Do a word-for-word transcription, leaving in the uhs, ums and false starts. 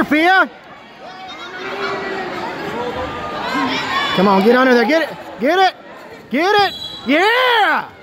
there, Fia. Come on, get under there. Get it. Get it. Get it. Yeah.